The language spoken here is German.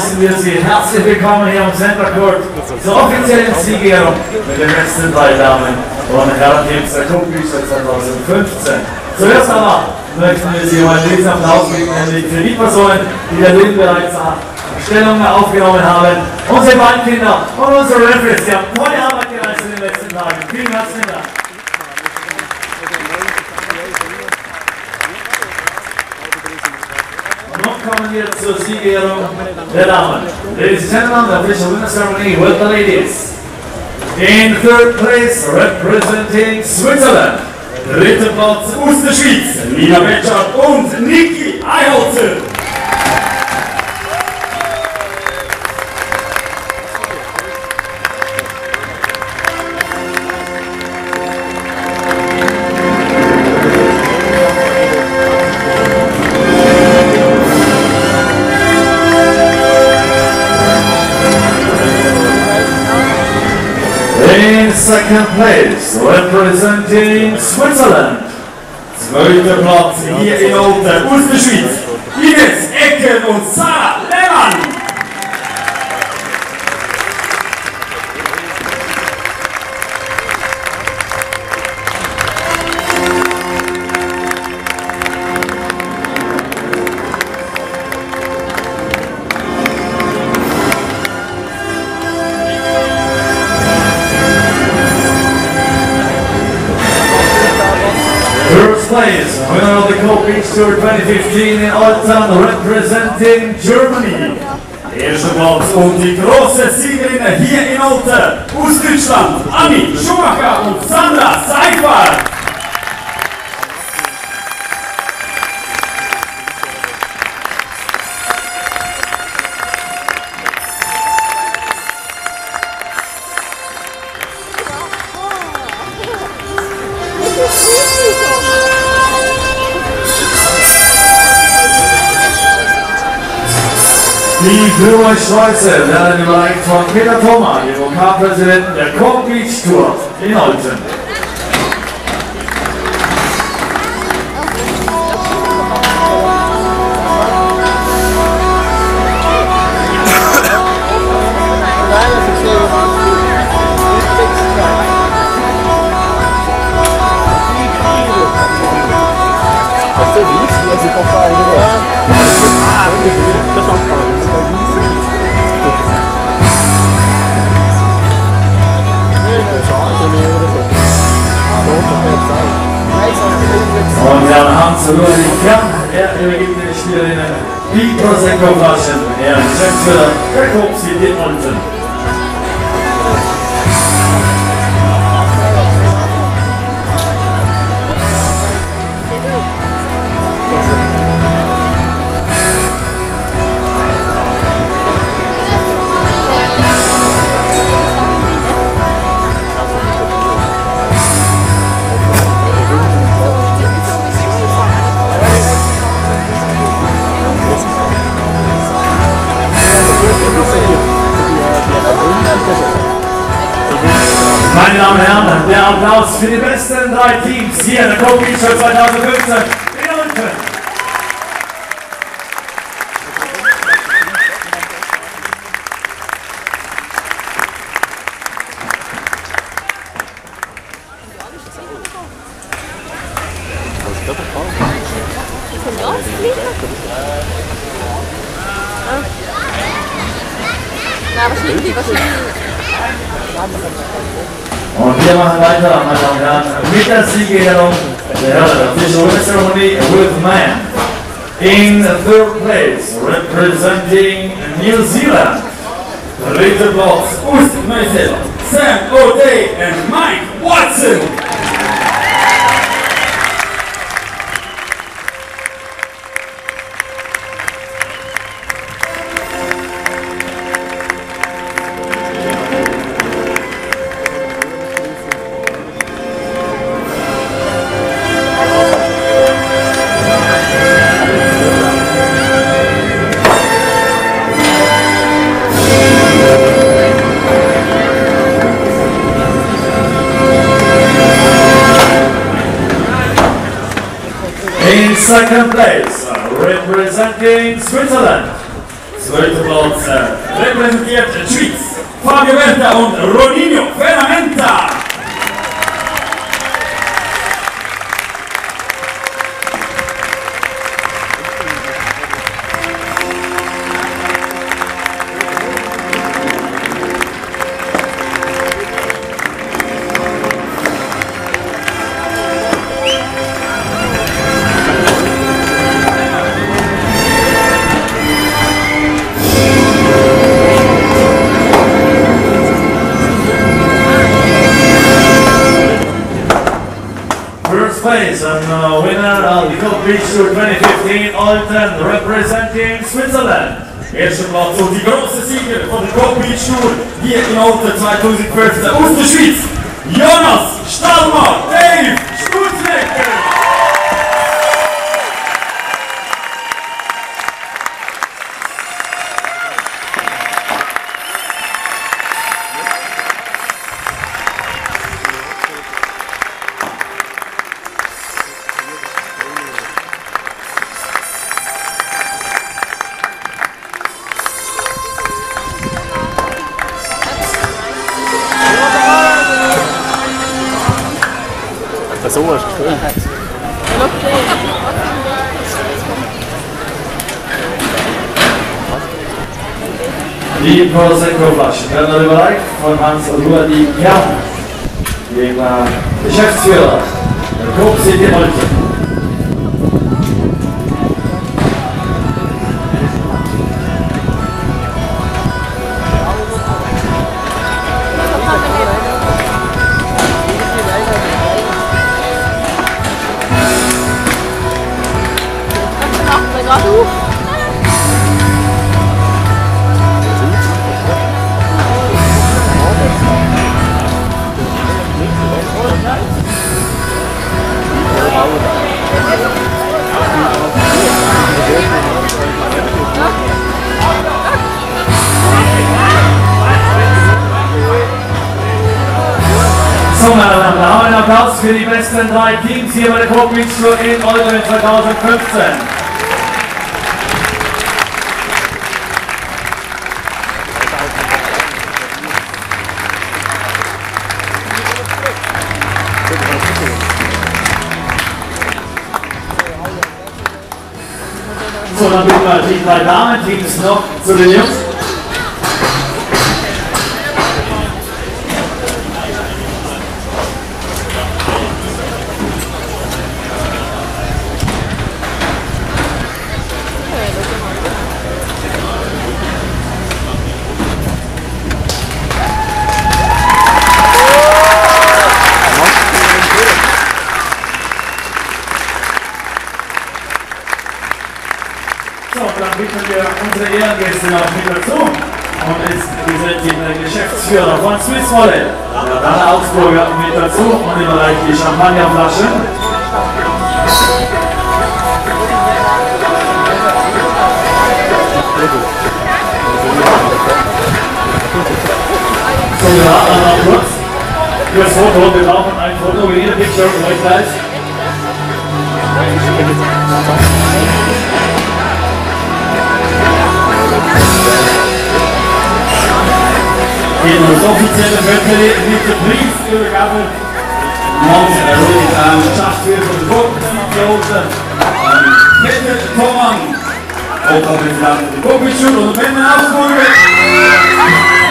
heißen wir Sie herzlich willkommen hier am Center Court zur offiziellen Siegerehrung mit den letzten 3 Damen und Herren Teams der Cup-Bücher 2015. Zuerst aber möchten wir Sie um einen Riesenapplaus geben, nämlich für die Personen, die der Leben bereits Stellungen aufgenommen haben, unsere beiden Kinder und unsere Referees, die haben tolle Arbeit geleistet in den letzten Tagen. Vielen herzlichen Dank. Kommen wir zur Siegerehrung der Damen. Ladies and gentlemen, the official winner ceremony with the ladies. In third place, representing Switzerland. Dritter Platz aus der Schweiz, Nina Betschart und Niki Eiholzer. In second place, representing Switzerland. Zweiter Platz hier in Olten aus der Schweiz. Ines Ecken und Sarah Lehmann. First place, winner of the Cup Beach Tour 2015 in Olten, representing Germany. Erster Platz und die große Siegerinnen hier in Olten aus Deutschland, Anni Schumacher und Sandra Seifert. Die Führerschweizer werden überreicht von Peter Thoma, dem Lokalpräsidenten der Cup Beach Tour in Olten. Und Herrn Hans-Ludwig Kern, er übergibt den Spielerinnen die Prosecco-Flaschen. Er ist Geschäftsführer der Cup City Olten. Meine Damen und Herren, der Applaus für die besten 3 Teams hier in der Cup Beach Tour 2015 in Olten. Und wir machen weiter, meine Damen und Herren, mit der Siegerehrung der official winner ceremony with man. In third place, representing New Zealand. Dritter Platz aus Neuseeland, Sam O'Day and Mike Watson. In second place, representing Switzerland. Zweiter Platz repräsentiert die Schweiz. Fabio Berta und Roninho Ferramenta. First place and winner of the Cup Beach Tour 2015, Alten, representing Switzerland. Erster Platz und die große Sieger von der Cup Beach Tour hier in Alten 2015 aus der Schweiz, Jonas Stallmann, Dave Sturznecker. So ist es schön. Die Prosecco-Flaschen werden überreicht von Hans-Ruedi Jan, dem Geschäftsführer der Coop City Alten. So, meine Damen und Herren, einen Applaus für die besten 3 Teams hier bei der Cup Beach Tour in Alten 2015. So, dann bitten wir die 3 Damen-Teams noch zu den Jungs. So, dann bitten wir unsere Ehrengäste noch mit dazu. Und jetzt besetzt der Geschäftsführer von Swiss Volley, der Rainer Augsburger, mit dazu und überreicht die Champagnerflaschen. So, wir warten noch kurz fürs Foto. Wir brauchen ein Foto wie jeder Picture euch gleich. In das offizielle Wettbewerb mit der Preisübergabe am Schachspiel von der Gruppenpiloten Peter Thomann, auch auf den Flanken der Gruppenschule und Peter Augsburger.